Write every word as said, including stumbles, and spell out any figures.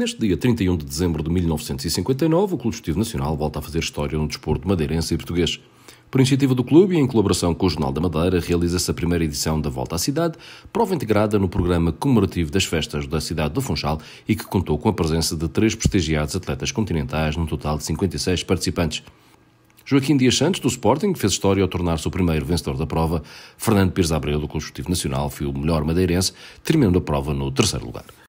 Neste dia trinta e um de dezembro de mil novecentos e cinquenta e nove, o Clube Desportivo Nacional volta a fazer história no desporto madeirense e português. Por iniciativa do clube e em colaboração com o Jornal da Madeira, realiza-se a primeira edição da Volta à Cidade, prova integrada no programa comemorativo das festas da cidade do Funchal e que contou com a presença de três prestigiados atletas continentais, num total de cinquenta e seis participantes. Joaquim Dias Santos, do Sporting, fez história ao tornar-se o primeiro vencedor da prova. Fernando Pires Abreu, do Clube Desportivo Nacional, foi o melhor madeirense, terminando a prova no terceiro lugar.